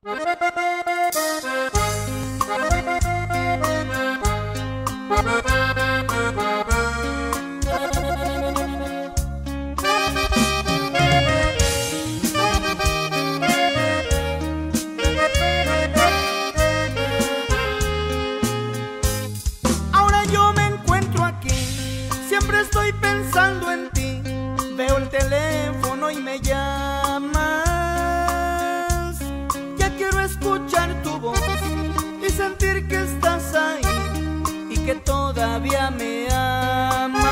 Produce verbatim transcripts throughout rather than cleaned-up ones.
Ahora yo me encuentro aquí, siempre estoy pensando en ti. Veo el teléfono y me llamas. Ya quiero escuchar tu voz y sentir que estás ahí y que todavía me amas.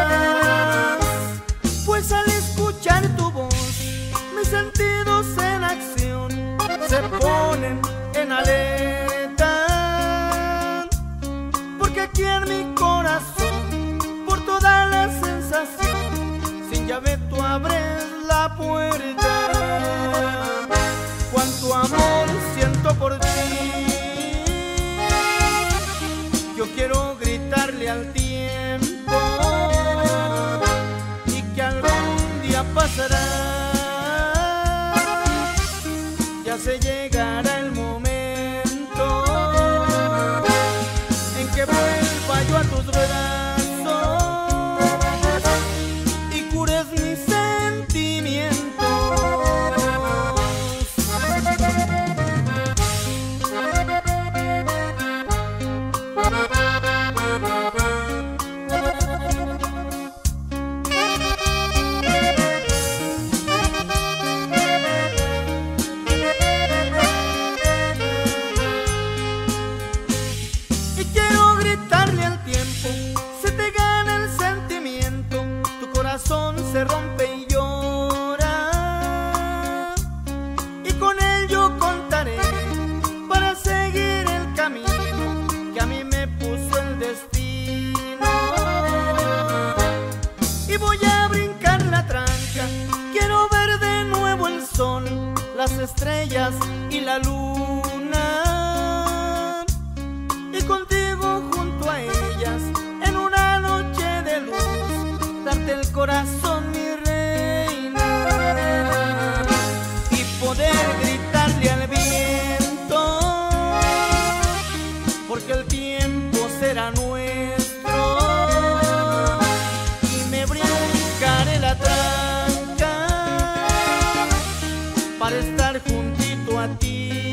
Pues al escuchar tu voz, mis sentidos en acción se ponen en alerta, porque aquí en mi corazón, por toda la sensación, sin llave tú abres la puerta. Cuánto amor siento por ti, yo quiero gritarle al tiempo y que algún día pasará. Ya se llegará el momento en que vuelva yo a tus brazos y cures mis sentimientos. Y quiero gritarle al tiempo, se te gana el sentimiento, tu corazón se rompe y llora, y con él yo contaré para seguir el camino que a mí me puso el destino. Y voy a brincar la tranca, quiero ver de nuevo el sol, las estrellas y la luna, y contigo junto a ellas en una noche de luz, darte el corazón, mi reina, y poder gritarle al viento, porque el tiempo será nuestro, y me brincaré la tranca para estar juntito a ti.